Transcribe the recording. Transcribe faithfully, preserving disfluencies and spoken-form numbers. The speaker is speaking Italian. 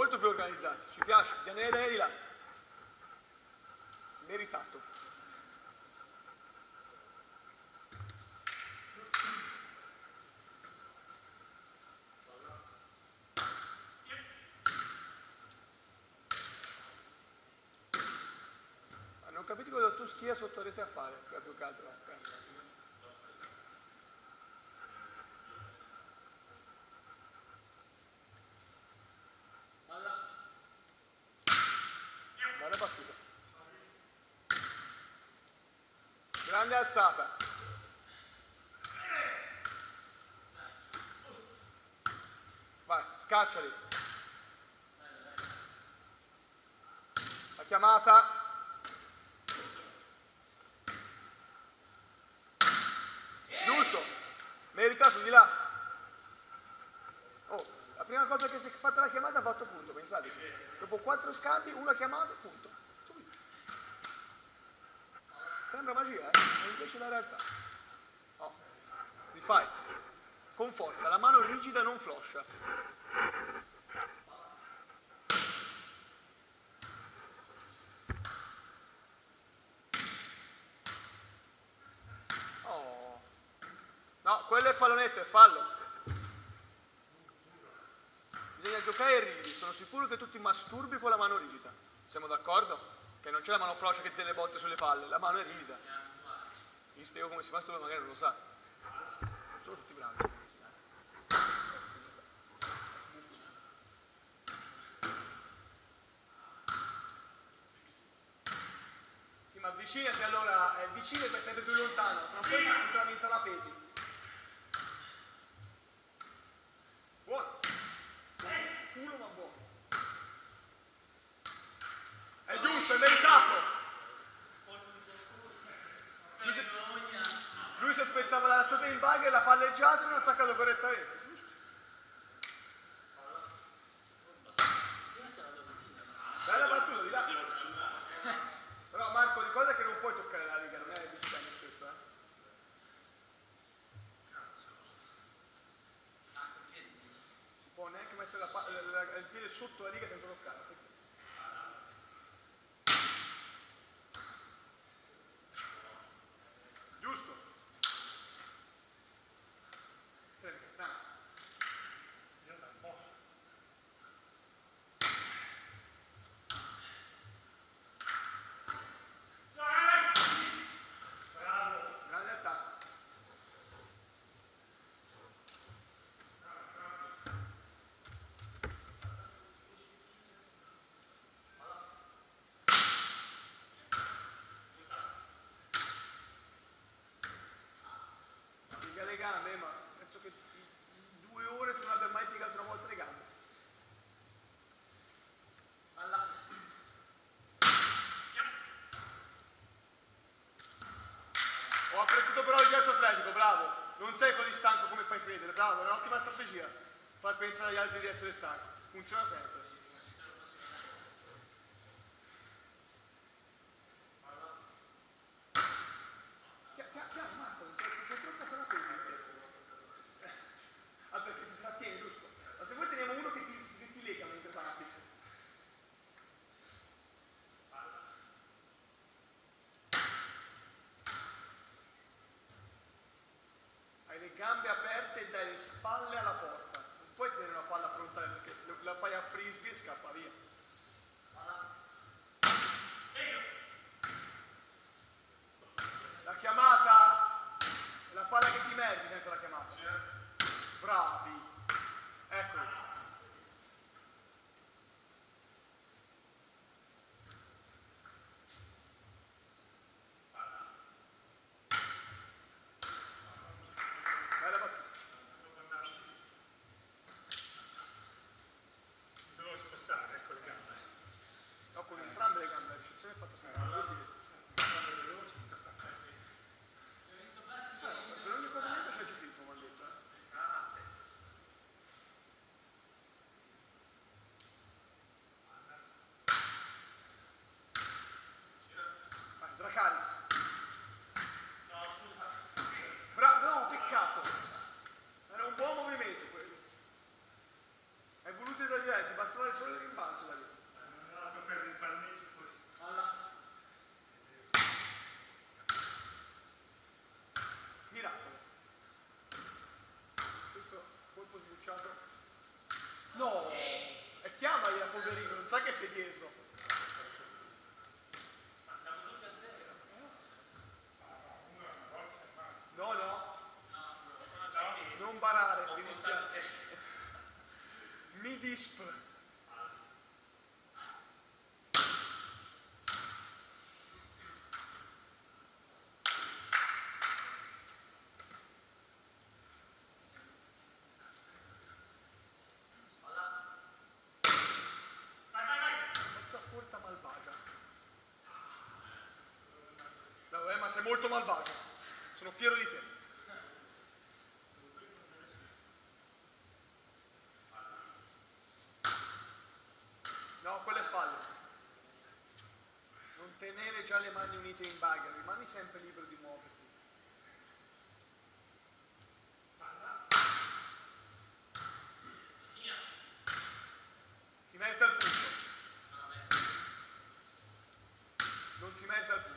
molto più organizzati, ci piace, viene da di là. Meritato. Non capite cosa tu stia sotto rete a fare, per più che altro. Buona battuta. Grande alzata. Vai, scacciali. La chiamata. Giusto. Meritato di là. Oh, la prima cosa che si è fatta la chiamata ha fatto punto, pensate. Dopo quattro scambi, una chiamata, punto. Subito. Sembra magia, eh? Ma invece la realtà. No. Rifai. Con forza, la mano rigida non floscia. Oh. No, quello è pallonetto, è fallo. Bisogna giocare rigidi, sono sicuro che tu ti masturbi con la mano rigida. Siamo d'accordo? Che non c'è la mano floscia che te le botte sulle palle, la mano è rigida. Vi spiego come si masturba, magari non lo sa. Sono tutti bravi. Sì, ma avvicinati allora, eh, vicino e poi sempre più lontano, non puoi continuare a iniziare la pesi. Buono. Culo ma buono. È giusto, è meritato. Lui si, lui si aspettava l'alzata in bag e l'ha palleggiato e non ha attaccato correttamente. Giusto. Bella battuta, di là. Però Marco, ricorda che non puoi toccare la riga, non è beach tennis questo, eh? Si può neanche mettere la, la, la, il piede sotto la riga senza toccare. Giusto. Grande attacco. Piega le gambe, ma penso che in due ore tu non abbia mai piegato una volta le gambe. Alla. Ho apprezzato però il gesto atletico, bravo. Non sei così stanco come fai credere, bravo, è un'ottima strategia. Far pensare agli altri di essere stanco. Funziona sempre. Chiaro, Marco, c'è troppa sala pesi. Ah, perché ti trattieni, giusto? Ma se vuoi teniamo uno che ti, che ti lega mentre parti. Hai le gambe aperte e dai le spalle alla porta. Non puoi tenere una palla frontale perché la fai a frisbee e scappa via. La chiamata è la palla che ti meriti senza la chiamata. Bravi. Eccolo. Bella battuta. Devo spostare, ecco le gambe. No, con entrambe le gambe, ce l'hai fatta su. Per ogni cosa niente c'è più tempo, mi ha detto. tutto sbucciato. No! E chiamali la poverino, non sa che sei dietro. No, no. Non barare, mi dispiace. Mi disp. Ma sei molto malvagio, sono fiero di te. No, quello è fallo. Non tenere già le mani unite in baga, rimani sempre libero di muoverti. Si merita il punto. Non si merita il punto.